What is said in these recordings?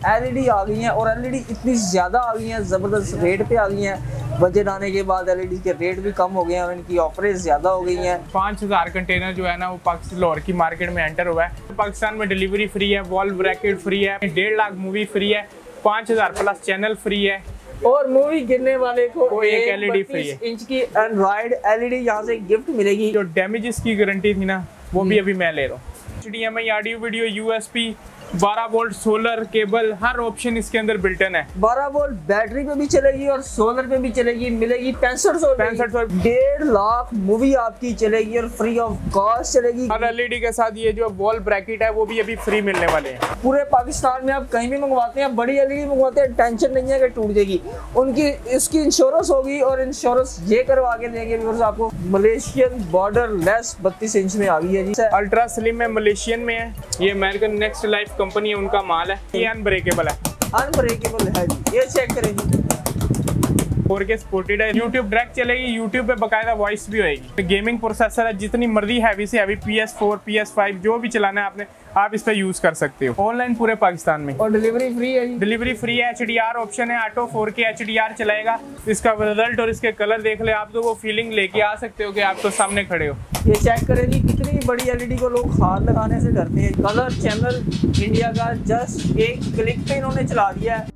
LED आ गई हैं और एलईडी इतनी ज़्यादा आ गई हैं, ज़बरदस्त रेट पे आ गई हैं। बजट आने के बाद एलईडी के रेट भी कम हो गए हैं और इनकी ऑफरें ज़्यादा हो गई हैं। 5000 कंटेनर जो है ना वो पाकिस्तान लाहौर की मार्केट में एंटर हुआ है। पाकिस्तान में डिलीवरी फ्री है, वॉल ब्रैकेट फ्री है, 1.5 लाख मूवी फ्री है, 5000 प्लस चैनल फ्री है और मूवी गिरने वाले को एक एलईडी फ्री है। इंच की एंड्रॉइड एलईडी यहाँ से गिफ्ट मिलेगी। जो डैमेजेस की गारंटी थी ना वो भी अभी मैं ले रहा हूँ। HDMI audio video USB 12 volt solar cable हर ऑप्शन इसके अंदर बिल्टन है। 12 वोल्ट बैटरी पे भी चलेगी और सोलर पे भी चलेगी। मिलेगी 6500 1.5 लाख मूवी आपकी चलेगी और फ्री ऑफ कॉस्ट चलेगी। हर एलईडी के साथ ये जो वॉल ब्रैकेट है वो भी अभी फ्री मिलने वाले हैं। पूरे पाकिस्तान में आप कहीं भी मंगवाते हैं, बड़ी एलईडी मंगवाते हैं, टेंशन नहीं है कि टूट जाएगी। उनकी इसकी इंश्योरेंस होगी और इंश्योरेंस ये करवा के देंगे आपको। मलेशियन बॉर्डर लेस 32 इंच में आ गई है जी। अल्ट्रा स्लिम में मलेशियन में है। ये अमेरिकन नेक्स्ट लाइफ कंपनी है, उनका माल है। ये अनब्रेकेबल है, अनब्रेकेबल है जी। ये चेक करें जी। 4K सपोर्टेड है। यूट्यूब डायरेक्ट चलेगी, यूट्यूब पे बकायदा वॉइस भी होएगी। गेमिंग प्रोसेसर है, जितनी मर्जी हैवी से हैवी PS4 PS5 जो भी चलाना है आपने आप इस पे यूज कर सकते हो। ऑनलाइन पूरे पाकिस्तान में और डिलीवरी फ्री है जी। डिलीवरी फ्री है। HDR ऑप्शन है, ऑटो 4K HDR चलाएगा। इसका रिजल्ट और इसके कलर देख ले आप तो वो फीलिंग लेके आ सकते हो कि आप तो सामने खड़े हो। ये चेक करें जी, कितनी बड़ी एलईडी को लोग हाथ लगाने से डरते हैं। कलर चैनल इंडिया का जस्ट एक क्लिक पे इन्होंने चला दिया है।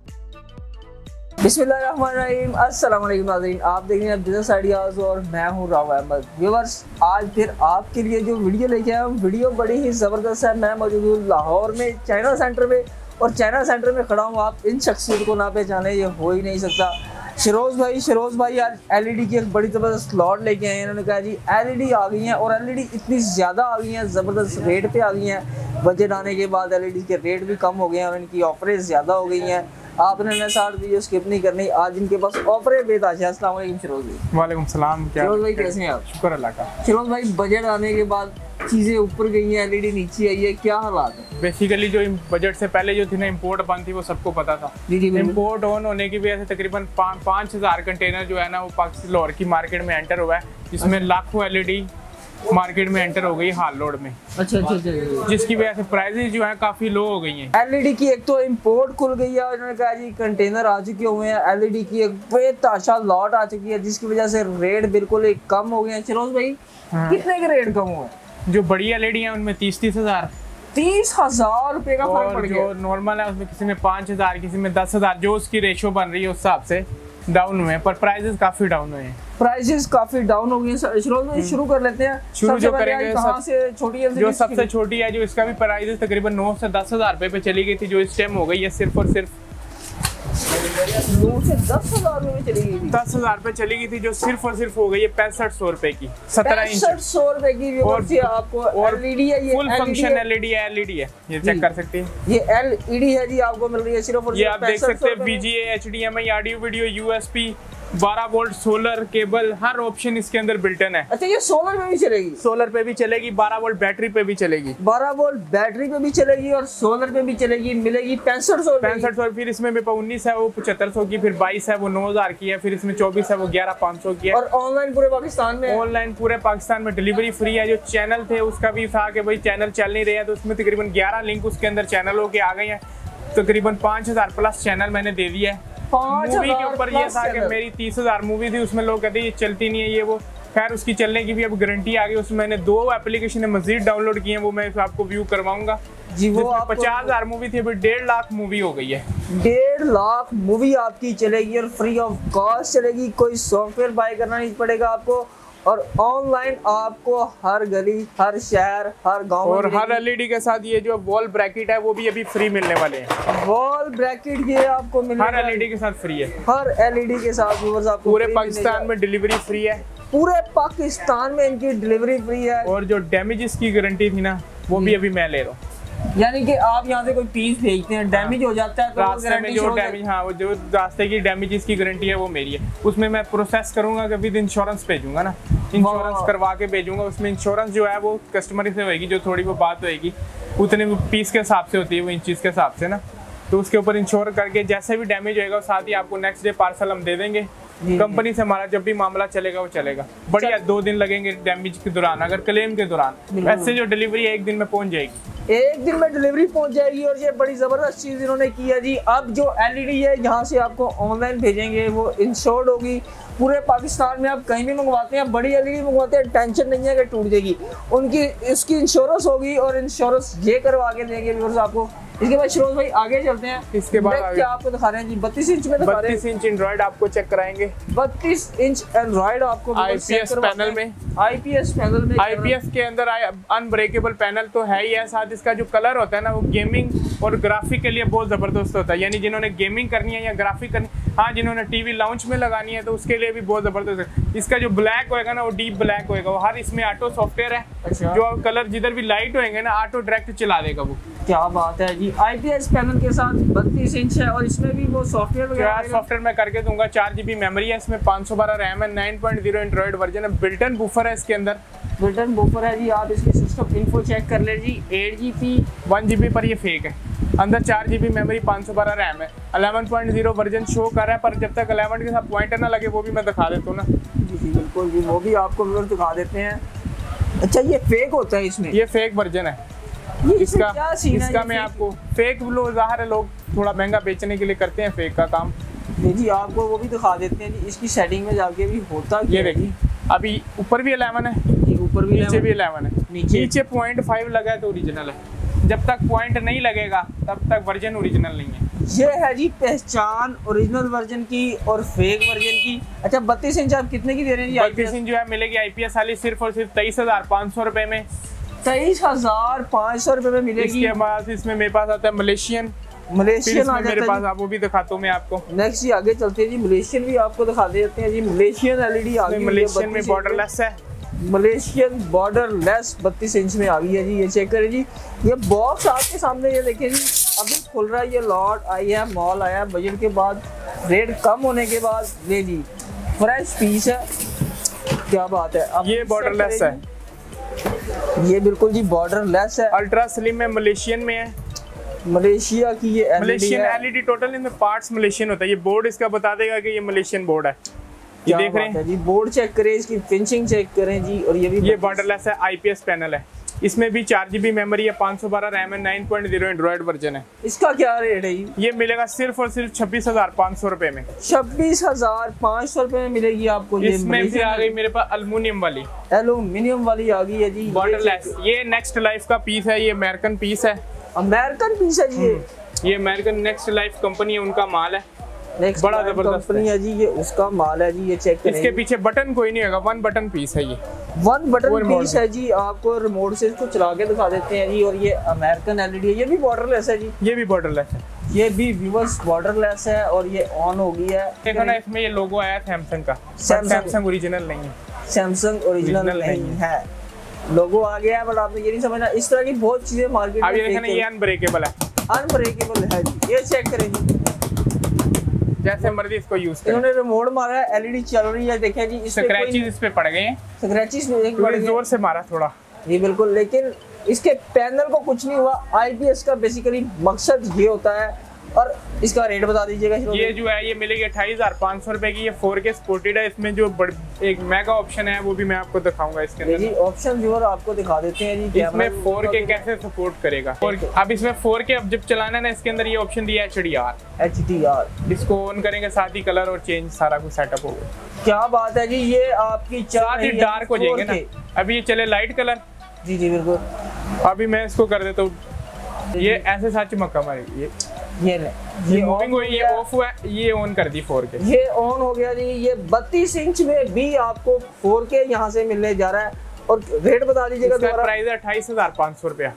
बिस्मिल्लाहिर्रहमानिर्रहीम, अस्सलाम वालेकुम नाज़रीन, आप देख रहे हैं बिजनेस आइडियाज़ और मैं हूं राव अहमद। व्यूअर्स, आज फिर आपके लिए जो वीडियो लेके आया हूं, वीडियो बड़ी ही ज़बरदस्त है। मैं मौजूद हूँ लाहौर में चाइना सेंटर में और चाइना सेंटर में खड़ा हूँ। आप इन शख्सियत को ना पहचाने ये हो ही नहीं सकता। शिरोज़ भाई आज एलईडी की एक बड़ी ज़बरदस्त स्लॉट लेके आए हैं। इन्होंने कहा जी एलईडी आ गई हैं और एलईडी इतनी ज़्यादा आ गई हैं, ज़बरदस्त रेट पे आ गई हैं। बजट आने के बाद एलईडी के रेट भी कम हो गए हैं और इनकी ऑफरें ज़्यादा हो गई हैं। आपने ना साथ वीडियो स्किप नहीं करनी। आज इनके पास ऑफरें बेताज है। अस्सलाम वालेकुम शिरोज़ भाई। वालेकुम सलाम। क्या शिरोज़ भाई कैसे हैं आप? शुक्र अल्लाह का। शिरोज़ भाई, बजट आने के बाद चीज़ें ऊपर गई हैं, एलईडी नीचे आई है, क्या हालात है? बेसिकली जो बजट से पहले जो थी ना इम्पोर्ट बंद थी वो सबको पता था। इम्पोर्ट ऑन होने की वजह से तकरीबन 5000 कंटेनर जो है ना वो पाकिस्तान लाहौर की मार्केट में एंटर हुआ है, जिसमें लाखों एलईडी मार्केट में एंटर हो गई हाल लोड में। अच्छा, जिसकी वजह से प्राइसेस जो है काफी लो हो गई हैं। एलईडी की एक तो इंपोर्ट खुल गई है और उन्होंने कहा जी कंटेनर आ चुके हुए हैं। एलईडी की एक बेताशा लॉट आ चुकी है जिसकी वजह से रेट बिल्कुल एक कम हो गए हैं। शिरोज़ भाई, कितने के रेट कम हुए? जो बड़ी एलईडी है उनमें 30 हज़ार 30,000 रुपए का फर्क पड़ गया। जो नॉर्मल है उसमें किसी में 5000 किसी में 10,000, जो उसकी रेशियो बन रही है उस हिसाब से डाउन हुए हैं, पर प्राइसेस काफी डाउन हुए हैं। प्राइसेस काफी डाउन हो गई हैं। शुरू कर लेते हैं। शुरू जो करेंगे कहां से छोटी है? जो सबसे छोटी है, जो इसका भी प्राइसेस तकरीबन 9 से 10,000 रुपए पे चली गई थी, जो इस टाइम हो गई है सिर्फ और सिर्फ 9 से 10,000 में चली गई थी। 10,000 पे चली गई थी, जो सिर्फ और सिर्फ हो गई है 6500 रुपए की। 17 इंच 6500 रुपए की आपको एलईडी है। ये फुल फंक्शन एलईडी है, ये चेक कर सकते हैं। ये एलईडी है जी, आपको मिल रही है सिर्फ और ये आप देख सकते हैं। VGA HDMI audio video USB 12 volt solar cable हर ऑप्शन इसके अंदर बिल्टन है। अच्छा, ये सोलर पे भी चलेगी? सोलर पे भी चलेगी, 12 वोल्ट बैटरी पे भी चलेगी। 12 वोल्ट बैटरी पे भी चलेगी और सोलर पे भी चलेगी। मिलेगी 6500। फिर इसमें 19 है वो 7500 की, फिर 22 है वो 9000 की है, फिर इसमें 24 है वो 11500 की है। और ऑनलाइन पूरे पाकिस्तान में? ऑनलाइन पूरे पाकिस्तान में डिलीवरी फ्री है। जो चैनल थे उसका भी था कि भाई चैनल चल नहीं रहे हैं, तो उसमें तकरीबन 11 लिंक उसके अंदर चैनलों के आ गए हैं। तकरीबन 5000 प्लस चैनल मैंने दे दिया है। मूवी के ऊपर ये था कि मेरी 30,000 मूवी थी, उसमें लोग कहते ये चलती नहीं है ये वो। खैर उसकी चलने की भी अब गारंटी आ गई। उसमें मैंने 2 एप्लीकेशन मजीद डाउनलोड किए हैं, वो मैं आपको व्यू करवाऊंगा जी। वो 50,000 मूवी थी, अभी 1.5 लाख मूवी हो गई है। 1.5 लाख मूवी आपकी चलेगी और फ्री ऑफ कॉस्ट चलेगी। कोई सॉफ्टवेयर बाय करना नहीं पड़ेगा आपको और ऑनलाइन आपको हर गली, हर शहर, हर गांव और हर एलईडी के साथ ये जो वॉल ब्रैकेट है वो भी अभी फ्री मिलने वाले हैं। वॉल ब्रैकेट ये आपको मिलने हर एलईडी के साथ फ्री है। हर एलईडी के साथ व्यूअर्स आपको पूरे पाकिस्तान में डिलीवरी फ्री है। पूरे पाकिस्तान में इनकी डिलीवरी फ्री है। और जो डैमेजेस की गारंटी थी ना वो भी अभी मैं ले रहा हूँ। यानी कि आप यहाँ से कोई पीस भेजते हैं, डैमेज हो जाता है तो रास्ते में जो डैमेज, हाँ वो जो रास्ते की डैमेजेस की गारंटी है वो मेरी है। उसमें मैं प्रोसेस करूंगा कि विद इंश्योरेंस भेजूंगा ना, इंश्योरेंस करवा के भेजूंगा। उसमें इंश्योरेंस जो है वो कस्टमर से होगी, जो थोड़ी वो बात होगी उतने पीस के हिसाब से होती है, वो इंचेस के हिसाब से ना, तो उसके ऊपर इंश्योर करके जैसे भी डैमेज होएगा साथ ही आपको नेक्स्ट डे पार्सल हम दे देंगे। कंपनी से हमारा जब भी मामला चलेगा वो चलेगा बढ़िया। 2 दिन लगेंगे डैमेज के दौरान, अगर क्लेम के दौरान। वैसे जो डिलीवरी 1 दिन में पहुंच जाएगी, 1 दिन में डिलीवरी पहुंच जाएगी। और ये बड़ी जबरदस्त चीज इन्होंने की है जी। अब जो एलईडी है यहाँ से आपको ऑनलाइन भेजेंगे, वो इंश्योर्ड होगी। पूरे पाकिस्तान में आप कहीं भी मंगवाते हैं, बड़ी एलईडी मंगवाते हैं, टेंशन नहीं है कि टूट जाएगी। उनकी इसकी इंश्योरेंस होगी और इंश्योरेंस ये करवा के देंगे व्यूअर्स आपको। इसके बाद शिरोज भाई आगे चलते हैं। इसके बाद क्या आपको दिखा रहे हैं जी? 32 इंच में दिखा रहे हैं। 32 इंच एंड्रॉइड आपको चेक कराएंगे। 32 इंच एंड्रॉइड आपको आईपीएस पैनल में, आईपीएस पैनल में, आईपीएस के अंदर अनब्रेकेबल पैनल तो है ही है, साथ इसका जो कलर होता है ना वो गेमिंग और ग्राफिक के लिए बहुत जबरदस्त होता है। यानी जिन्होंने गेमिंग करनी है या ग्राफिक करनी, हाँ जिन्होंने टीवी लाउंज में लगानी है तो उसके लिए भी बहुत जबरदस्त है। इसका जो ब्लैक होएगा ना वो डीप ब्लैक होएगा, वो हर इसमें ऑटो सॉफ्टवेयर है। अच्छा। जो कलर जिधर भी लाइट होएंगे ना ऑटो डायरेक्ट चला देगा वो। क्या बात है जी। आईपीएस पैनल के साथ 32 इंच है और इसमें भी वो सॉफ्टवेयर वगैरह सॉफ्टवेयर मैं करके दूंगा। 4 GB मेमोरी है इसमें, 512 रैम है, 9.0 एंड्रॉइड वर्जन है, बिल्टन बूफर है इसके अंदर। बिल्टन बूफर है जी। आप इसकी सिस्टम इन्फो चेक कर ले जी। 8 GB 1 GB पर ये फेक है। अंदर 4 GB मेमोरी, 512 रैम है, 11.0 वर्जन शो कर रहा है। पर जब तक 11 के साथ पॉइंटर ना लगे वो भी मैं दिखा देता हूँ ना। जी बिल्कुल जी, वो भी आपको दिखा देते हैं। अच्छा ये फेक होता है इसमें? ये फेक वर्जन है इसका मैं आपको फेक ज़ाहिर है लोग थोड़ा महंगा बेचने के लिए करते हैं फेक का काम। जी आपको वो भी दिखा देते हैं जी। इसकी सेटिंग में जाके भी होता ये देखिए, अभी ऊपर भी 11 है, ऊपर भी नीचे भी 11 है। नीचे 0.5 लगा है तो ओरिजिनल है। जब तक पॉइंट नहीं लगेगा तब तक वर्जन ओरिजिनल नहीं है। ये है जी पहचान ओरिजिनल वर्जन की और फेक वर्जन की। अच्छा 32 इंच आप कितने की दे रहे हैं जी? 32 इंच जो है मिलेगी आईपीएस वाली सिर्फ और सिर्फ 23,500 रुपए में। 23,500 रुपए में मिलेगी। इसके बाद इसमें मेरे पास आता है मलेशियन आ जाता मेरे पास, आप वो भी दिखाता हूँ मैं आपको। नेक्स्ट जी आगे चलते हैं जी। मलेशियन भी आपको दिखा देते हैं जी। मलेशियन एलईडी आ गई है। मलेशियन में बॉर्डरलेस है। मलेशियन बॉर्डरलेस 32 इंच में आ गई है जी। ये चेक करें जी। ये बॉक्स आपके सामने ये देखें जी, अभी खुल रहा है। ये लॉट आई है, मॉल आया बजट के बाद, रेट कम होने के बाद। ले जी फ्रेश पीस है। क्या बात है। अब ये बॉर्डरलेस है, ये बिल्कुल जी बॉर्डरलेस है। अल्ट्रा स्लिम में मलेशियन में है। मलेशिया की ये मलेशियन एलईडी टोटल इनमें पार्ट्स मलेशियन होता है। ये बोर्ड इसका बता देगा कि ये मलेशियन बोर्ड है। ये देख रहे हैं जी, बोर्ड चेक करें, इसकी फिनिशिंग चेक करें जी। और ये भी ये बॉर्डरलेस है, आईपीएस पैनल है। इसमें भी 4 GB मेमोरी है, 512 रैम है, 9.0 एंड्रॉइड वर्जन है। इसका क्या रेट है? ये मिलेगा सिर्फ और सिर्फ 26,500 रुपए में। 26,500 रुपए में मिलेगी आपको। इसमें भी आ गई मेरे पास एल्युमिनियम वाली आ गई है जी, बॉर्डरलेस। ये नेक्स्ट लाइफ का पीस है, ये अमेरिकन पीस है। अमेरिकन पीस है जी। ये अमेरिकन नेक्स्ट लाइफ कंपनी है, उनका माल है। नेक्स्ट बड़ा जबरदस्त कंपनी है जी, ये उसका माल है जी। ये चेक करें, इसके पीछे बटन कोई नहीं होगा, 1 बटन पीस है। ये 1 बटन पीस है जी। आपको रिमोट से इसको चला के दिखा देते हैं जी। और ये अमेरिकन एलईडी है, ये भी बॉर्डरलेस है जी। ये भी बॉर्डरलेस है, ये भी व्यूअर्स बॉर्डरलेस है और ये ऑन हो गई है। देखो ना इसमें ये लोगो आया सैमसंग का। सैमसंग ओरिजिनल नहीं है, सैमसंग ओरिजिनल नहीं है। लोगो आ गया है बट आपने ये नहीं समझना। इस तरह की बहुत चीजें मार्केट में। अब ये देखना, ये अनब्रेकेबल है, अनब्रेकेबल है जी। ये चेक करें जी, जैसे मर्जी इसको यूज करें। इन्होंने रिमोट मारा है, एलईडी चल रही है। देखें जी, इस पे स्क्रैचेस इस पे पड़ गए हैं। स्क्रैचेस में एक बड़े जोर से मारा थोड़ा जी बिल्कुल। लेकिन इसके पैनल को कुछ नहीं हुआ। आईपीएस का बेसिकली मकसद ये होता है। और इसका रेट बता दीजिएगा। ये जो है ये मिलेगी 28,500 रुपए की। ये 4K स्पोर्टेड है। इसमें जो एक मेगा ऑप्शन है वो भी मैं आपको दिखाऊंगा इसके अंदर। जी ऑप्शन व्यूअर आपको दिखा देते हैं जी। इसमें 4K कैसे सपोर्ट करेगा। अब इसमें 4K अब जब चलाना है ना, इसके अंदर ये ऑप्शन दिया है HDR। इसको ऑन करेंगे, साथ ही कलर और चेंज सारा कुछ सेटअप होगा। क्या बात है जी। ये आपकी साथ ही डार्क हो जाएंगे ना। अभी ये चले लाइट कलर। जी जी बिल्कुल। अभी मैं इसको कर देता हूँ, ये ऐसे साथ चमका मारेगी। ये मूविंग हुई, ये ऑफ हुआ, ये ऑन कर दी 4K। ये ऑन हो गया जी। ये 32 इंच में भी आपको 4K यहाँ से मिलने जा रहा है। और रेट बता दीजिएगा दोबारा। प्राइस है 28,500 रुपया।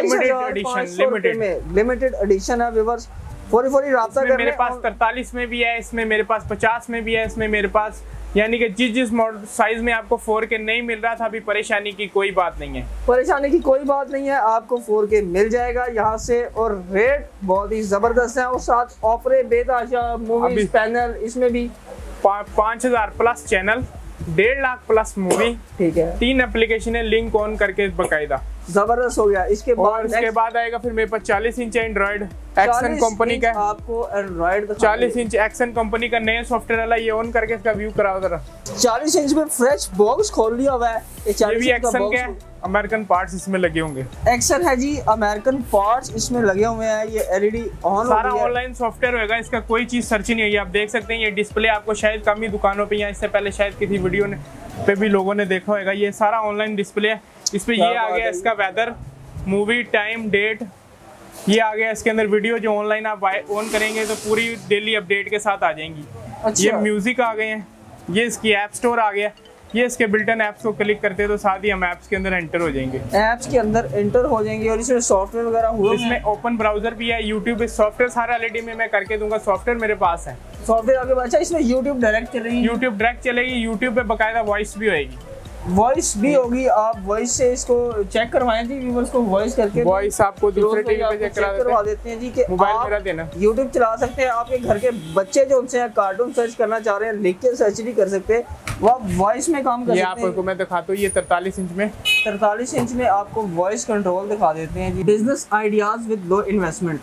28,500 लिमिटेड एडिशन है व्यूअर्स। फौरी राब्ता करें। मेरे पास 43 में भी है, इसमें मेरे पास 50 में भी है, इसमें मेरे पास यानी कि जिस मॉडल साइज में आपको 4K नहीं मिल रहा था, अभी परेशानी की कोई बात नहीं है। परेशानी की कोई बात नहीं है, आपको 4K मिल जाएगा यहाँ से। और रेट बहुत ही जबरदस्त है। और साथ ऑफर बेतहाशा मूवीज पैनल, इसमें भी 5,000 plus channel, 1.5 lakh plus movie. ठीक है। 3 एप्लीकेशन है, लिंक ऑन करके बकायदा जबरदस्त हो गया। इसके बाद इसके बाद आएगा फिर मेरे पास 40 इंच एंड्रॉइड एक्शन कंपनी का, आपको एंड्रॉइड 40 इंच एक्शन कंपनी का नया सॉफ्टवेयर वाला। ये ऑन करके इसका व्यू कराओ जरा। 40 इंच में फ्रेश बॉक्स खोल लिया हुआ है। ये भी एक्शन के अमेरिकन पार्ट्स इसमें लगे होंगे। एक्शन है जी, अमेरिकन पार्ट्स इसमें लगे हुए हैं। ये एलईडी ऑन सारा ऑनलाइन सॉफ्टवेयर होगा, इसका कोई चीज सर्च नहीं है। आप देख सकते हैं ये डिस्प्ले आपको शायद कम ही दुकानों पे या इससे पहले शायद किसी वीडियो ने पे भी लोगों ने देखा होगा। ये सारा ऑनलाइन डिस्प्ले है। इस पे ये आ गया इसका वेदर, मूवी, टाइम, डेट, ये आ गया इसके अंदर वीडियो जो ऑनलाइन आप ऑन करेंगे तो पूरी डेली अपडेट के साथ आ जाएंगी। अच्छा। ये म्यूजिक आ गए हैं, ये इसकी ऐप स्टोर आ गया। ये इसके बिल्टन ऐप्स को क्लिक करते हैं तो साथ ही हम ऐप्स के अंदर एंटर हो जाएंगे। ऐप्स के अंदर एंटर हो जाएंगे और इसमें सॉफ्टवेयर वगैरह हुआ है। इसमें ओपन ब्राउजर भी है, यूट्यूब पे सॉफ्टवेयर सारा एलईडी में मैं करके दूंगा। सॉफ्टवेयर मेरे पास है, सॉफ्टवेयर आगे अच्छा। इसमें यूट्यूब डायरेक्ट चलेगी, यूट्यूब डायरेक्ट चलेगी। यूट्यूब पे बकायदा वॉइस भी होगी, वॉइस भी होगी। आप वॉइस से इसको चेक करवाएं जी, व्यूअर्स को वॉइस करके वॉइस आपको दूसरे टीवी पे चेक करवा देते हैं जी कि मोबाइल मेरा देना। यूट्यूब चला सकते हैं। आपके घर के बच्चे जो उनसे कार्टून सर्च करना चाह रहे हैं, लिख के सर्च नहीं कर सकते, वो आप वॉइस में काम कर सकते हैं। ये आपको मैं दिखाता हूँ, ये 43 इंच में 43 इंच में आपको वॉइस कंट्रोल दिखा देते हैं जी। Business ideas with low investment.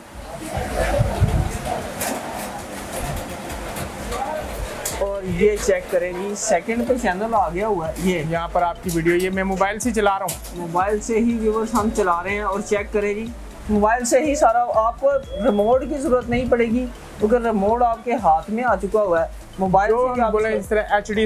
और ये चेक करें जी, सेकंड पे चैनल आ गया हुआ है। ये यहाँ पर आपकी वीडियो, ये मैं मोबाइल से चला रहा हूँ, मोबाइल से ही व्यूअर्स हम चला रहे हैं। और चेक करें जी, मोबाइल से ही सारा, आपको रिमोट की जरूरत नहीं पड़ेगी क्योंकि रिमोट आपके हाथ में आ चुका हुआ है। मोबाइल से आप बोले इस तरह HD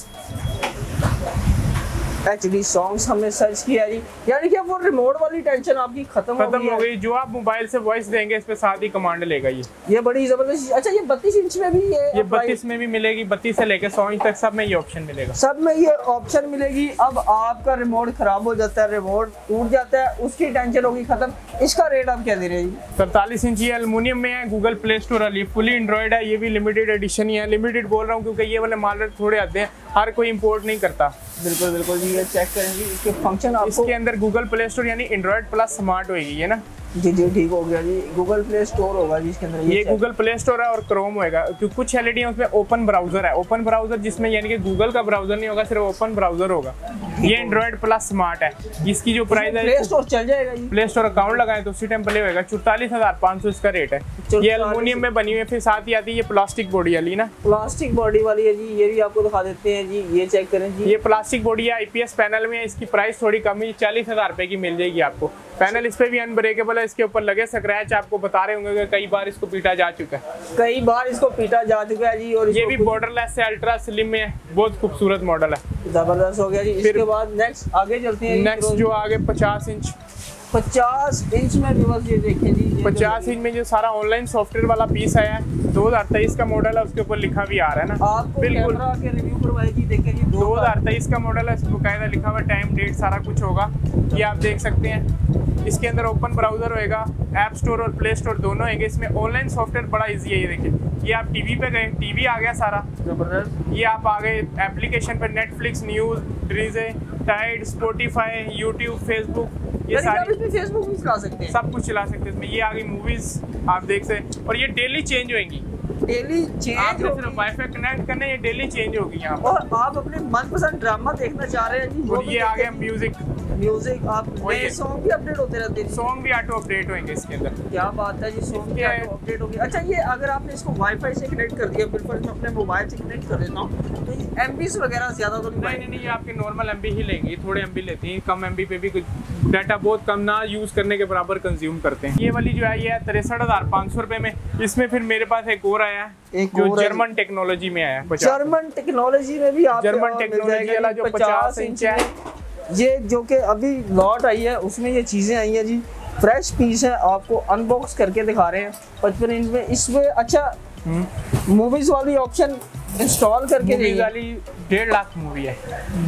सॉन्ग्स हमने सर्च किया जी, यानी कि वो रिमोट वाली टेंशन आपकी खत्म हो गई। जो आप मोबाइल से वॉइस देंगे इस पे साथ ही कमांड लेगा। ये बड़ी जबरदस्त। अच्छा, ये 32 इंच में भी ये 32 में भी मिलेगी, 32 से लेकर 100 इंच तक सब में ये ऑप्शन मिलेगा। सब में ये ऑप्शन मिलेगी। अब आपका रिमोट खराब हो जाता है, रिमोट टूट जाता है, उसकी टेंशन होगी खत्म। इसका रेट आप क्या दे रहे हैं? 43 इंच ये एल्युमिनियम में है, गूगल प्ले स्टोर वाली, फुली एंड्रॉइड है। ये भी लिमिटेड एडिशन ही है। लिमिटेड बोल रहा हूँ क्योंकि ये वाले मॉडल थोड़े आते हैं, हर कोई इंपोर्ट नहीं करता। बिल्कुल बिल्कुल जी। ये चेक करेंगे इसके फंक्शन आपको। इसके अंदर गूगल प्ले स्टोर यानी एंड्रॉइड प्लस स्मार्ट होगी, ये ना जी जी ठीक हो गया जी। गूगल प्ले स्टोर होगा जी इसके अंदर। ये गूगल प्ले स्टोर है और क्रोम होगा क्योंकि कुछ एलईडी उसमें ओपन ब्राउजर है। ओपन ब्राउजर जिसमें यानी कि गूगल का ब्राउजर नहीं होगा, सिर्फ ओपन ब्राउजर होगा। ये एंड्रॉइड प्लस स्मार्ट है। इसकी जो प्राइस है, प्ले स्टोर चल जाएगा जी। प्ले स्टोर अकाउंट लगाए तो उसी टाइम प्ले होगा। 44,500 इसका रेट है। ये एल्युमिनियम में बनी हुई है। फिर साथ ही आती है ये प्लास्टिक बॉडी वाली ना, प्लास्टिक बॉडी वाली है जी। ये भी आपको दिखा देते हैं जी। ये चेक करें जी, ये प्लास्टिक बॉडी है, IPS पैनल में है। इसकी प्राइस थोड़ी कम है, 40,000 रुपए की मिल जाएगी आपको। पैनल इस पे भी अनब्रेकेबल है। इसके ऊपर लगे स्क्रैच, आपको बता रहे होंगे कि कई बार इसको पीटा जा चुका है, कई बार इसको पीटा जा चुका है जी। और ये भी बॉर्डरलेस है, अल्ट्रा स्लिम में है, बहुत खूबसूरत मॉडल है। जबरदस्त हो गया जी। इसके बाद नेक्स्ट आगे चलते हैं। नेक्स्ट जो आगे 50 इंच 50 इंच में भी बस ये देखें जी। 50 इंच में जो सारा ऑनलाइन सॉफ्टवेयर वाला पीस आया है, 2023 का मॉडल है, उसके ऊपर लिखा भी आ रहा है ना। आपको बिल्कुल कैमरा के रिव्यू करवाए जी। देखें जी, 2023 का मॉडल है, इसमें बकायदा लिखा हुआ टाइम, डेट, सारा कुछ होगा। ये आप देख सकते हैं। इसके अंदर ओपन ब्राउजर होएगा, ऐप स्टोर और प्ले स्टोर दोनों होंगे। इसमें ऑनलाइन सॉफ्टवेयर बड़ा इजी है। ये देखिए, ये आप टीवी पे गए, टीवी आ गया सारा जबरदस्त। ये आप आ गए एप्लीकेशन पे, नेटफ्लिक्स, न्यूज, ड्रीजे, टाइड, स्पॉटिफाई, यूट्यूब, फेसबुक, ये सारी फेसबुक भी चला सकते हैं, सब कुछ चला सकते हैं इसमें। ये आ गई मूवीज, आप देख सकते, और ये डेली चेंज होंगी। डेली चेंज आपने सिर्फ वाईफाई कनेक्ट करना है, ये डेली चेंज होगी यहाँ पर। और आप अपने मनपसंद ड्रामा देखना चाह रहे हैं जी, और ये आ गया म्यूजिक, आप नए सॉन्ग भी अपडेट होते रहते हैं। सॉन्ग भी ऑटो अपडेट होंगे इसके अंदर। क्या बात है जी, सॉन्ग भी ऑटो अपडेट होंगे। अच्छा, ये अगर आपने इसको वाईफाई से कनेक्ट कर दिया, बिल्कुल मैं अपने मोबाइल से कनेक्ट कर देता हूँ, तो ये एमबीस वगैरह ज्यादा तो नहीं, ये आपके नॉर्मल एमबी ही लेंगे, थोड़े एमबी लेती हैं। कम एमबी पे भी कुछ डाटा बहुत कम ना यूज करने के बराबर कंज्यूम करते हैं। ये वाली जो है ये 63,500 रुपए में। इसमें फिर मेरे पास एक और आया है जो जर्मन टेक्नोलॉजी में आया है। जर्मन टेक्नोलॉजी में भी आप जर्मन टेक्नोलॉजी वाला जो 50 इंच है, ये जो कि अभी लॉट आई है उसमें ये चीजें आई हैं जी। फ्रेश पीस है, आपको अनबॉक्स करके दिखा रहे हैं 55 इंच में। इसमें अच्छा मूवीज वाली ऑप्शन इंस्टॉल करके मूवीज वाली 1.5 लाख मूवी है।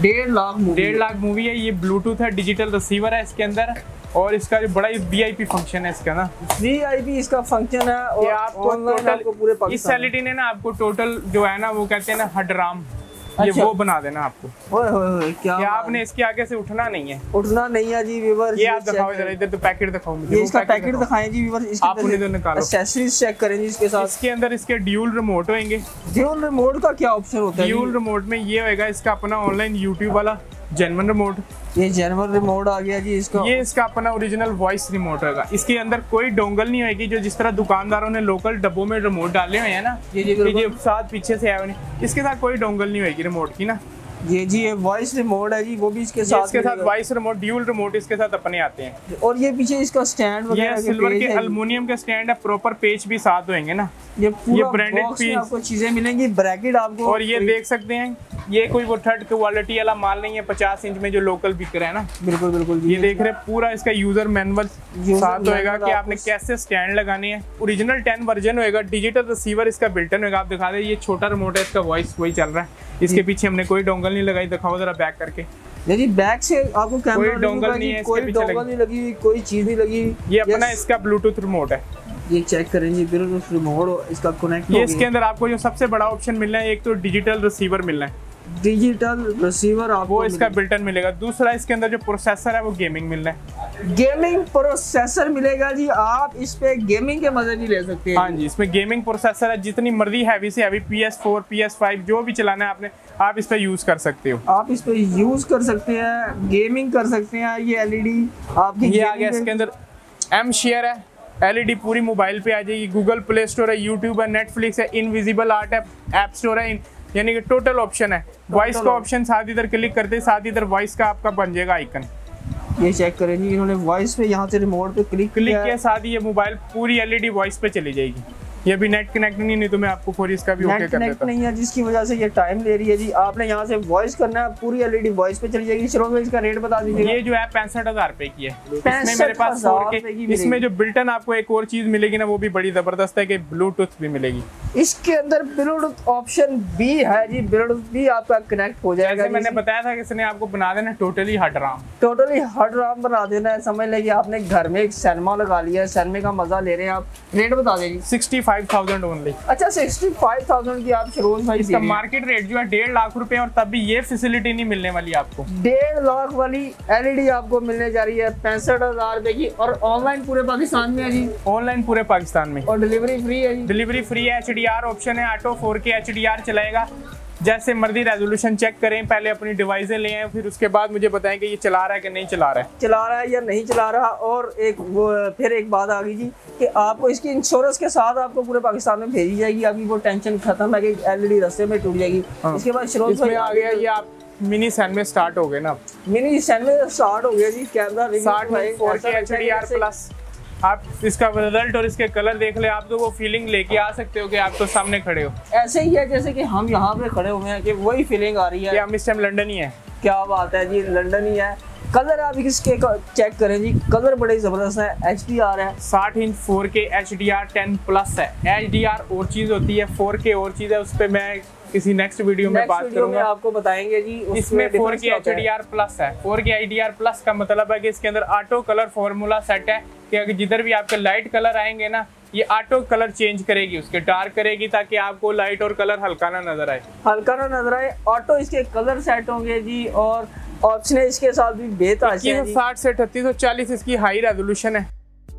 1.5 लाख मूवी है। ये ब्लूटूथ है, डिजिटल रिसीवर है इसके अंदर, और इसका जो बड़ा VIP फंक्शन है इसका ना, VIP इसका फंक्शन है। और आपको टोटल पूरे इस एलईडी ने ना आपको टोटल जो है ना वो कहते हैं ना हडराम, ये वो बना देना आपको। ओए क्या आपने इसके आगे से उठना नहीं है, उठना नहीं है जी व्यूअर्स। ये आप दिखाओ जरा, इधर तो पैकेट दिखाओ मुझे। ये इसका पैकेट दिखाएं जी व्यूअर्स। इसके आप उन्हें तो निकालो, एक्सेसरीज चेक करें जी इसके साथ। इसके अंदर इसके ड्यूल रिमोट होंगे। ड्यूल रिमोट का क्या ऑप्शन होता है? ड्यूल रिमोट में ये होएगा इसका अपना ऑनलाइन YouTube वाला, जेन्युइन रिमोट। ये जेन्युइन रिमोट आ गया जी इसका। ये इसका अपना ओरिजिनल वॉइस रिमोट होगा। इसके अंदर कोई डोंगल नहीं होगी, जो जिस तरह दुकानदारों ने लोकल डब्बों में रिमोट डाले हुए हैं ना, ये साथ पीछे से आए हुए, इसके साथ कोई डोंगल नहीं होगी रिमोट की ना। ये जी ये वॉइस रिमोट है जी, वो भी इसके साथ वॉइस रिमोट, ड्यूल रिमोट इसके साथ अपने आते हैं। और ये पीछे इसका स्टैंड वगैरह, ये सिल्वर के एल्युमिनियम के स्टैंड है, प्रॉपर पेज भी साथ होंगे ना। ये ब्रांडेड पीस आपको चीजें मिलेंगी, ब्रैकेट आपको। और ये देख सकते हैं, ये कोई वो थर्ड क्वालिटी वाला माल नहीं है 50 इंच में जो लोकल बिक रहा है ना। बिल्कुल बिल्कुल। ये देख रहे पूरा इसका यूजर मैनुअल साथ होएगा कि आपने कैसे स्टैंड लगाने हैं। ओरिजिनल 10 वर्जन होएगा, डिजिटल रिसीवर इसका बिल्टन होएगा। आप दिखा दे, ये छोटा रिमोट है, इसका वॉइस वही चल रहा है। इसके पीछे हमने कोई डोंगल नहीं लगाई, दिखाओ जरा बैक करके। जी बैक से आपको कैमरा कोई डोंगल नहीं है, कोई डोंगल नहीं लगी, कोई चीज नहीं लगी। ये अपना इसका ब्लूटूथ रिमोट है। ये चेक करें जी, ब्लूटूथ रिमोट इसका कनेक्ट हो गया। इसके अंदर आपको जो सबसे बड़ा ऑप्शन मिलना है, एक तो डिजिटल रिसीवर मिलना है, डिजिटल रिसीवर आपको वो इसका बिल्टन मिलेगा। दूसरा इसके अंदर जो प्रोसेसर है वो गेमिंग मिलना है, गेमिंग प्रोसेसर मिलेगा जी। आप इस पे गेमिंग के मजे भी ले सकते हैं। हाँ जी, इसमें गेमिंग प्रोसेसर है, जितनी मर्जी हैवी से हैवी PS4 PS5 जो भी चलाना है आपने, आप इस पे यूज कर सकते हो। आप इस पे यूज कर सकते हैं, गेमिंग कर सकते हैं। ये LED आपकी ये आ गया, इसके अंदर M शेयर है, LED पूरी मोबाइल पे आ जाएगी। गूगल प्ले स्टोर है, यूट्यूब है, नेटफ्लिक्स है, इनविजिबल आर्ट है, ऐप स्टोर है, यानी कि टोटल ऑप्शन है। वॉइस का ऑप्शन साथ इधर क्लिक करते साथ इधर वॉइस का आपका बन जाएगा आइकन। ये चेक करें जी, इन्होंने वॉइस पे यहाँ से रिमोट पे क्लिक किया, साथ ही ये मोबाइल पूरी LED वॉइस पे चली जाएगी। ये भी नेट कनेक्ट नहीं तो मैं आपको फोर इसका भी ओके कर देता हूं। नहीं है, जिसकी वजह से ये टाइम ले रही है जी। आपने यहाँ से वॉइस करना है, पूरी LED वॉइस पे चली जाएगी। चलो इसका रेट बता दीजिए। ये जो है 65,000 रुपए की है। इसमें मेरे पास 4K, इसमें जो बिल्टन आपको एक और चीज मिलेगी ना, वो भी बड़ी जबरदस्त है कि ब्लूटूथ भी मिलेगी। इसके अंदर ब्लूटूथ ऑप्शन भी है जी, ब्लूटूथ भी आपका कनेक्ट हो जाएगा। मैंने बताया था कि इसने आपको बना देना टोटली हट राम, टोटली हट राम बना देना है। समझ लेंगे आपने घर में एक सिनेमा लगा लिया है, सिनेमा का मजा ले रहे हैं आप। रेट बता देंगे 65,000 ओनली। अच्छा 65,000 की आप फिरोज भाई। इसका मार्केट रेट जो है 1.5 लाख रुपए, और तब भी ये फैसिलिटी नहीं मिलने वाली आपको। 1.5 लाख वाली LED आपको मिलने जा रही है 65,000 रुपए की। और ऑनलाइन पूरे पाकिस्तान में है जी, ऑनलाइन पूरे पाकिस्तान में। और डिलीवरी फ्री है जी। डिलीवरी फ्री है, HDR ऑप्शन है, ऑटो 4K HDR चलाएगा। जैसे मर्जी रेजोल्यूशन चेक करें, पहले अपनी डिवाइसें ले आए, फिर उसके बाद मुझे बताएं कि ये चला रहा है कि नहीं चला रहा है या नहीं चला रहा। और फिर एक बात आ गई जी कि आपको इसकी इंश्योरेंस के साथ आपको पूरे पाकिस्तान में भेजी जाएगी। अभी वो टेंशन खत्म है कि LED रास्ते में टूट जाएगी। इसके बाद इसमें आ गया ये आप मिनी सैन में स्टार्ट हो गए ना, मिनी सैन में स्टार्ट हो गया जी। Camera 4K HDR plus. आप इसका रिजल्ट और इसके कलर देख ले, आप तो वो फीलिंग लेके आ सकते हो कि आप तो सामने खड़े हो। ऐसे ही है जैसे कि हम यहाँ पे खड़े हुए हैं, कि वही फीलिंग आ रही है। हम इस टाइम लंदन ही है। क्या बात है जी, लंदन ही है। कलर आप इसके चेक करें जी, कलर बड़े जबरदस्त है। HDR है, 60 इंच 4K HDR 10 प्लस है। HDR और चीज होती है, 4K और चीज है, उस पर मैं किसी नेक्स्ट वीडियो में बात करूंगा, आपको बताएंगे जी। इसमें 4K HDR प्लस है। 4K HDR प्लस का मतलब है कि इसके अंदर ऑटो कलर फॉर्मूला सेट है कि अगर जिधर भी आपके लाइट कलर आएंगे ना, ये ऑटो कलर चेंज करेगी, उसके डार्क करेगी, ताकि आपको लाइट और कलर हल्का ना नजर आए। ऑटो इसके कलर सेट होंगे जी। और ऑप्शन है इसके साथ भी बेहतर है। 60 से 3840 इसकी हाई रेजोल्यूशन है।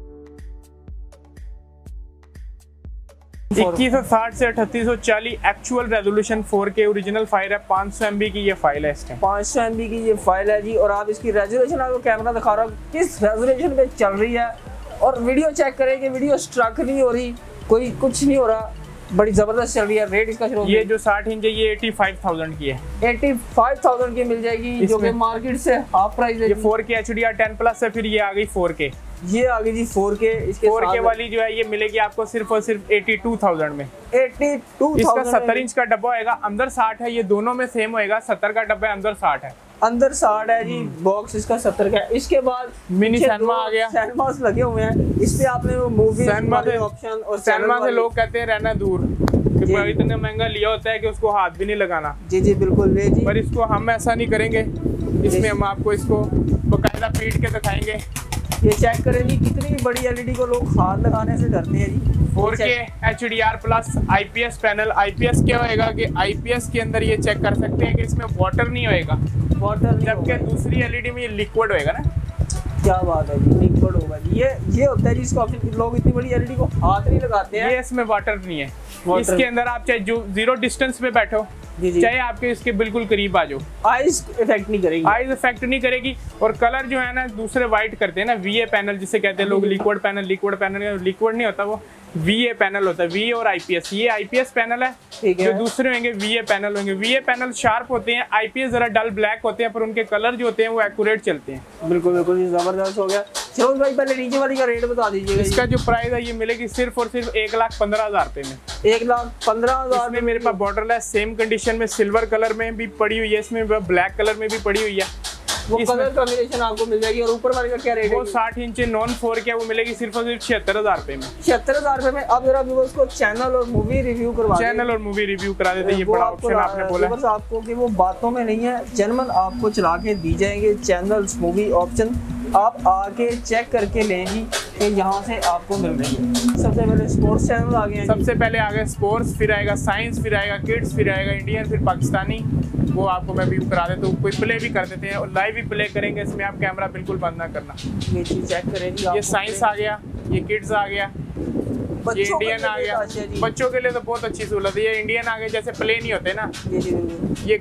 2160 से 3840 actual resolution 4K original file है। 500 MB की ये फाइल है। इसके 500 MB की ये फाइल है जी। और आप इसकी रेजोल्यूशन, आपको कैमरा दिखा रहा हूँ किस रेजोल्यूशन पे चल रही है। और वीडियो चेक करें कि वीडियो स्ट्रक नहीं हो रही, कोई कुछ नहीं हो रहा, बड़ी जबरदस्त चल रही है। रेट इसका शुरू, ये जो 60 इंच है ये 85,000 की है। 85,000 की मिल जाएगी, जो कि मार्केट से हाफ प्राइस है। ये 4K HDR 10 प्लस है। फिर ये आ गई 4K, ये आ गई जी 4K। इसके 4K वाली जो है ये मिलेगी आपको सिर्फ और सिर्फ 82,000 में। 82,000 इसका 70 इंच का डब्बा होगा, अंदर 60 है। ये दोनों में सेम होएगा, 70 का डब्बा है, अंदर 60 है। अंदर 60 है जी, बॉक्स इसका 70 का है। इसके बाद मिनी सिनेमा आ गया, सिनेमास लगे हुए हैं। इस पे आपने वो मूवी वाले ऑप्शन और सिनेमा से लोग कहते हैं रहना दूर, क्योंकि इतना महंगा लिया होता है कि उसको हाथ भी नहीं लगाना। जी जी बिल्कुल ले जी। पर इसको हम ऐसा नहीं करेंगे, इसमें हम आपको इसको बकायदा पीट के दिखाएंगे। ये चेक करें जी, कितनी बड़ी LED को लोग हाथ लगाने से डरते हैं जी। 4K HDR plus IPS panel. IPS क्या होएगा कि IPS के अंदर ये चेक कर सकते हैं कि इसमें वाटर नहीं होएगा, वाटर, जबकि दूसरी LED में ये लिक्विड होएगा ना। क्या बात है जी, लिक्विड होगा जी। ये होता है जी इसका ऑप्शन। लोग इतनी बड़ी एलईडी को हाथ नहीं लगाते हैं। ये इसमें वाटर नहीं है, इसके अंदर आप चाहे जो 0 डिस्टेंस पे बैठो, चाहे आपके इसके बिल्कुल करीब आ जाओ, आइज इफेक्ट नहीं करेगी, आइज इफेक्ट नहीं करेगी। और कलर जो है ना दूसरे वाइट करते हैं ना, VA पैनल जिसे कहते हैं लोग, लिक्विड पैनल लिक्विड नहीं होता, वो VA पैनल होता है, VA और IPS। ये IPS पैनल है, जो दूसरे होंगे VA पैनल होंगे। VA पैनल शार्प होते हैं, IPS जरा डल ब्लैक होते हैं, पर उनके कलर जो होते हैं वो एक्यूरेट चलते हैं। बिल्कुल बिल्कुल जबरदस्त हो गया। चलो भाई पहले नीचे वाली का रेट बता दीजिए। इसका जो प्राइस है ये मिलेगी सिर्फ और सिर्फ 1,15,000 रुपए में। 1,15,000 में मेरे पास बॉर्डर है, सेम कंडीशन में सिल्वर कलर में भी पड़ी हुई है, इसमें ब्लैक कलर में भी पड़ी हुई है। वो कलर कॉम्बिनेशन आपको मिल जाएगी। और ऊपर वाले का क्या रेट है? वो 60 इंच नॉन 4 क्या, वो मिलेगी सिर्फ और सिर्फ 76,000 रुपए में। 76,000 रुपए में। अब जरा व्यूअर्स को चैनल और मूवी रिव्यू करवा देते हैं। ये बड़ा ऑप्शन आपने बोला है आपको कि वो बातों में नहीं है, जेन्युइन आपको चला के दी जाएंगे चैनल्स, मूवी ऑप्शन आप आके चेक करके लेंगी कि यहाँ से आपको मिल रही है। सबसे पहले स्पोर्ट्स चैनल आ गए हैं। सबसे पहले आ गए स्पोर्ट्स, फिर आएगा साइंस, फिर आएगा किड्स, फिर आएगा इंडियन, फिर पाकिस्तानी। वो आपको मैं व्यू करा देता हूँ, कोई प्ले भी कर देते हैं और लाइव भी प्ले करेंगे। इसमें आप कैमरा बिल्कुल बंद ना करना। ये चीज चेक करेंगी। ये साइंस आ गया, ये किड्स आ गया, ये इंडियन आ गया। बच्चों के लिए तो बहुत अच्छी सहूलत है। ये इंडियन आ गए, जैसे प्ले नहीं होते ना, ये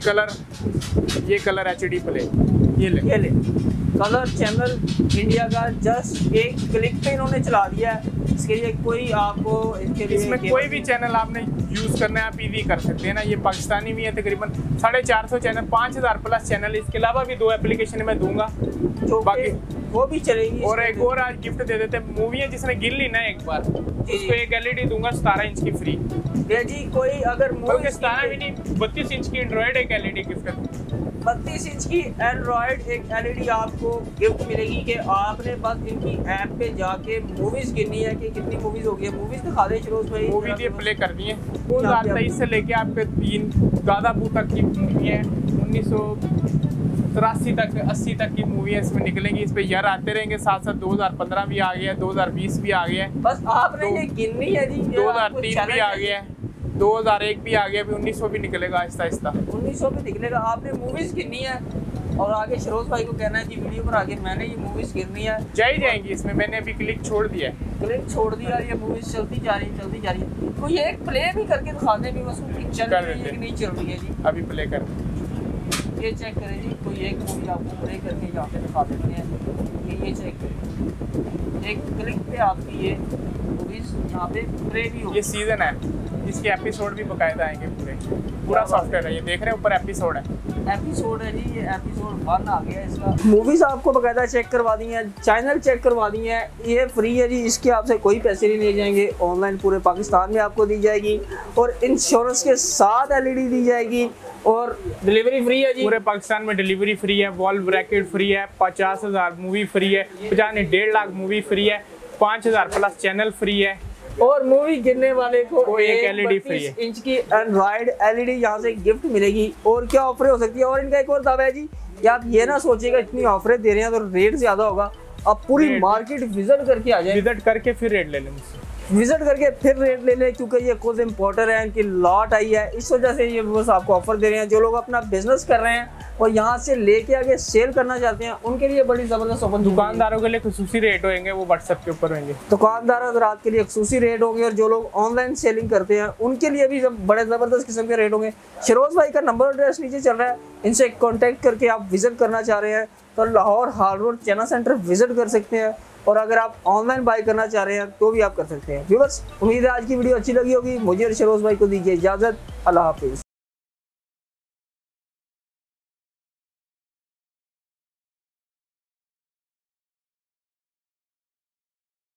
कलर HD प्ले, ये ले कलर चैनल इंडिया का जस्ट एक क्लिक पे इन्होंने चला दिया है। इसके लिए कोई आपको इसमें कोई भी चैनल आपने यूज करना है आप इजी कर सकते हैं ना। ये पाकिस्तानी भी है, तकरीबन 450 चैनल, 5,000 प्लस चैनल। इसके अलावा भी 2 एप्लीकेशन मैं दूंगा जो बाकी वो भी चलेगी। और एक और आज गिफ्ट दे देते हैं, मूवी है जिसने गिन ली ना एक बार, उसको एक LED दूंगा 17 इंच की फ्री। जी कोई अगर मूवी 17 भी नहीं, 32 इंच की एंड्रॉइड एक LED गिफ्ट है। 32 इंच की एंड्रॉइड एक LED आपको गिफ्ट मिलेगी कि आपने बस इनकी ऐप पे जाके मूवीज गिननी है कि कितनी मूवीज हो गई है। मूवीज दिखा दे शिरोज भाई। मूवी ये प्ले कर दी है 2023 से लेके आपके 3 दादापू तक की मूवी है, 1983 तक 80 तक की मूवी है इसमें निकलेंगी। इस पे ईयर आते रहेंगे साथ साथ। 2015 भी आ गया है, 2020 भी आ गया है, बस आपने ये गिननी है जी। 2003 भी आ गया है, 2001 भी आ गया, अभी 1900 भी निकलेगा आहिस्ता आहिस्ता। 1900 भी निकलेगा। आपने मूवीज गिननी है और आगे शिरोज भाई को कहना है कि वीडियो पर आगे मैंने ये मूवीज गिननी है, जाएंगी इसमें। मैंने अभी क्लिक छोड़ दिया है, क्लिक छोड़ दिया, ये मूवीज चलती जा रही है। तो ये एक प्ले भी करके दिखा दे भी, बस चल रही है कि नहीं चल रही है जी। अभी प्ले कर ये चेक करें जी। कोई एक मूवी आपको प्ले करके यहाँ पे दिखा देते हैं। ये चेक करें, एक क्लिक पे आपकी ये मूवीज यहाँ पे प्ले भी हो। ये सीजन है जिसके एपिसोड भी बकायदा आएंगे, पूरा सॉफ्टवेयर है। ये देख रहे हैं ऊपर एपिसोड है जी। ये एपिसोड 1 आ गया इसका। मूवीज आपको बकायदा चेक करवा दी हैं, चैनल चेक करवा दी हैं। ये फ्री है जी, इसके आपसे कोई पैसे नहीं लिए जाएंगे। ऑनलाइन पूरे पाकिस्तान में आपको दी जाएगी और इंश्योरेंस के साथ LED दी जाएगी और डिलीवरी फ्री है जी। पूरे पाकिस्तान में डिलीवरी फ्री है, वॉल ब्रैकेट फ्री है, 50,000 मूवी फ्री है, 1.5 लाख मूवी फ्री है, 5,000 प्लस चैनल फ्री है और मूवी गिनने वाले को एक LED फ्री है। 32 इंच की एंड्रॉइड LED यहाँ से गिफ्ट मिलेगी। और क्या ऑफर हो सकती है? और इनका एक और दावा है जी कि आप ये ना सोचिएगा इतनी ऑफरें दे रहे हैं तो रेट ज्यादा होगा। आप पूरी मार्केट विजिट करके आ जाए, विजिट करके फिर रेट ले लें, विजिट करके फिर रेट ले लें, क्योंकि ये खुद इम्पोर्टर है, इनकी लॉट आई है, इस वजह से ये बस आपको ऑफर दे रहे हैं। जो लोग अपना बिजनेस कर रहे हैं और यहाँ से लेके आगे सेल करना चाहते हैं उनके लिए बड़ी जबरदस्त ऑफर। दुकानदारों के लिए खुसूसी रेट होंगे, वो व्हाट्सएप के ऊपर होंगे। दुकानदार हजरात के लिए खुसूसी रेट होंगे और जो लोग ऑनलाइन सेलिंग करते हैं उनके लिए भी बड़े जबरदस्त किस्म के रेट होंगे। शिरोज भाई का नंबर एड्रेस नीचे चल रहा है, इनसे कॉन्टेक्ट करके आप विजिट करना चाह रहे हैं तो Lahore Hall Road China Centre visit कर सकते हैं। और अगर आप ऑनलाइन बाय करना चाह रहे हैं तो भी आप कर सकते हैं। व्यूअर्स, उम्मीद है आज की वीडियो अच्छी लगी होगी। मुझे और शिरोज भाई को दीजिए इजाजत। अल्लाह हाफिज।